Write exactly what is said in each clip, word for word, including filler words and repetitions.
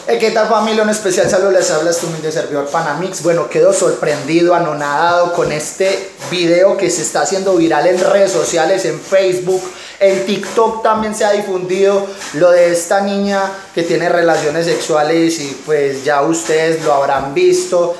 Eh, ¿Qué tal, familia? Un especial saludo, les habla este humilde servidor Panamix. Bueno, quedo sorprendido, anonadado con este video que se está haciendo viral en redes sociales, en Facebook, en TikTok también se ha difundido lo de esta niña que tiene relaciones sexuales y pues ya ustedes lo habrán visto,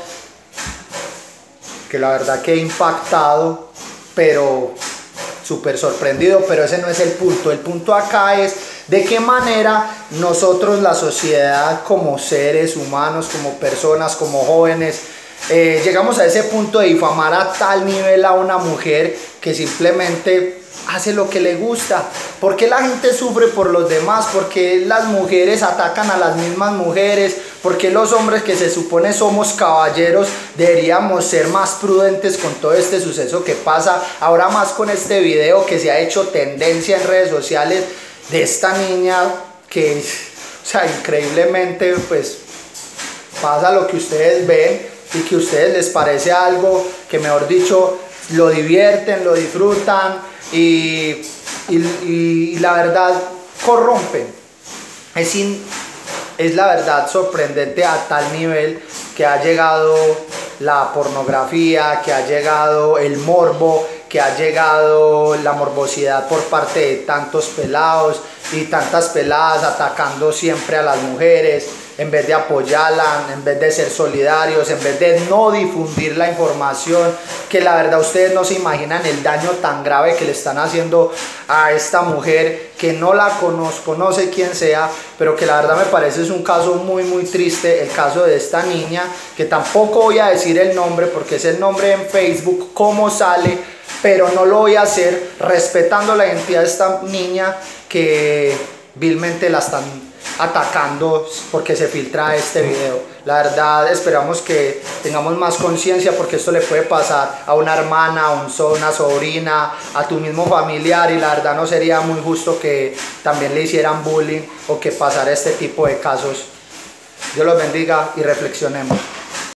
que la verdad que he impactado, pero súper sorprendido, pero ese no es el punto. El punto acá es de qué manera nosotros, la sociedad, como seres humanos, como personas, como jóvenes, eh, llegamos a ese punto de difamar a tal nivel a una mujer que simplemente hace lo que le gusta. ¿Por qué la gente sufre por los demás? ¿Por qué las mujeres atacan a las mismas mujeres? ¿Por qué los hombres, que se supone somos caballeros, deberíamos ser más prudentes con todo este suceso que pasa? Ahora más con este video que se ha hecho tendencia en redes sociales de esta niña que, o sea, increíblemente pues pasa lo que ustedes ven y que a ustedes les parece algo que, mejor dicho, lo divierten, lo disfrutan y, y, y, y la verdad corrompen. Es, in, es la verdad sorprendente a tal nivel que ha llegado la pornografía, que ha llegado el morbo, que ha llegado la morbosidad por parte de tantos pelados y tantas peladas atacando siempre a las mujeres, en vez de apoyarla, en vez de ser solidarios, en vez de no difundir la información, que la verdad ustedes no se imaginan el daño tan grave que le están haciendo a esta mujer, que no la conozco, no sé quién sea, pero que la verdad me parece es un caso muy muy triste, el caso de esta niña, que tampoco voy a decir el nombre porque es el nombre en Facebook, cómo sale, pero no lo voy a hacer, respetando la identidad de esta niña que vilmente la están atacando porque se filtra este video. La verdad esperamos que tengamos más conciencia, porque esto le puede pasar a una hermana, a un so, una sobrina, a tu mismo familiar, y la verdad no sería muy justo que también le hicieran bullying o que pasara este tipo de casos. Dios los bendiga y reflexionemos.